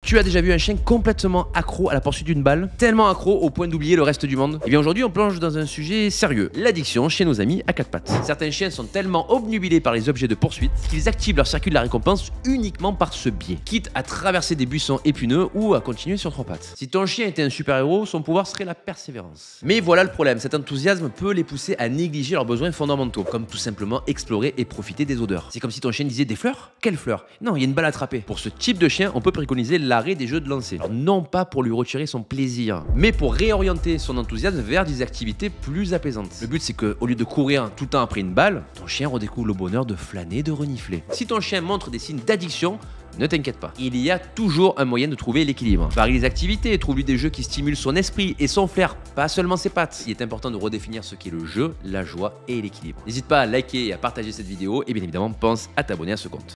Tu as déjà vu un chien complètement accro à la poursuite d'une balle? Tellement accro au point d'oublier le reste du monde? Eh bien aujourd'hui on plonge dans un sujet sérieux, l'addiction chez nos amis à quatre pattes. Certains chiens sont tellement obnubilés par les objets de poursuite qu'ils activent leur circuit de la récompense uniquement par ce biais, quitte à traverser des buissons épineux ou à continuer sur trois pattes. Si ton chien était un super-héros, son pouvoir serait la persévérance. Mais voilà le problème, cet enthousiasme peut les pousser à négliger leurs besoins fondamentaux, comme tout simplement explorer et profiter des odeurs. C'est comme si ton chien disait: des fleurs? Quelles fleurs? Non, il y a une balle à attraper. Pour ce type de chien, on peut préconiser l'arrêt des jeux de lancer. Alors, non pas pour lui retirer son plaisir, mais pour réorienter son enthousiasme vers des activités plus apaisantes. Le but c'est que, au lieu de courir tout le temps après une balle, ton chien redécouvre le bonheur de flâner, de renifler. Si ton chien montre des signes d'addiction, ne t'inquiète pas, il y a toujours un moyen de trouver l'équilibre. Varie les activités, trouve-lui des jeux qui stimulent son esprit et son flair, pas seulement ses pattes. Il est important de redéfinir ce qu'est le jeu, la joie et l'équilibre. N'hésite pas à liker et à partager cette vidéo et bien évidemment pense à t'abonner à ce compte.